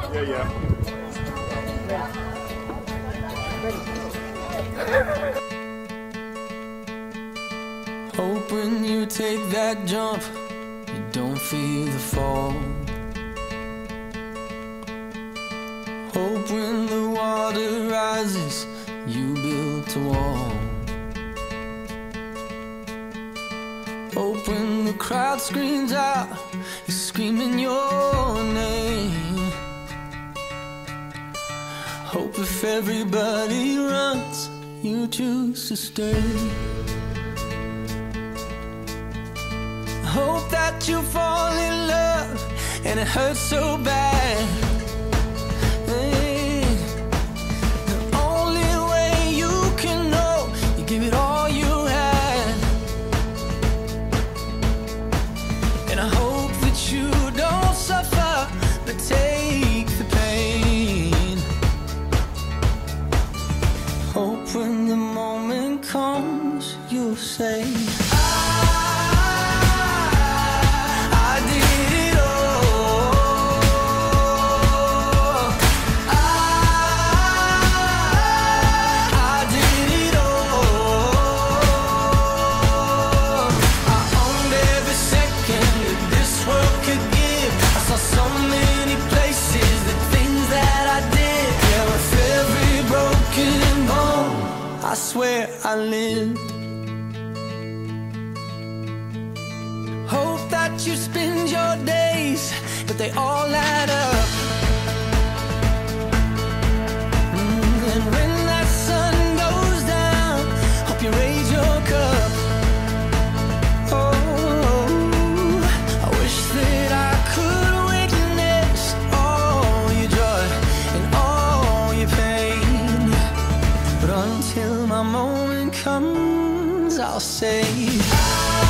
Yeah. Hope when you take that jump, you don't feel the fall. Hope when the water rises, you built a wall. Hope when the crowd screams out, you're screaming your name. Hope if everybody runs, you choose to stay. Hope that you fall in love and it hurts so bad. Hey, the only way you can know, you give it all you had. And I hope that you don't suffer, but take the pain. Hope when the moment comes, you'll say, I swear I lived. Hope that you spend your days, but they all add up. And when that sun goes down, hope you raise your cup. Oh, I wish that I could witness all your joy and all your pain. But until my moment comes, I'll say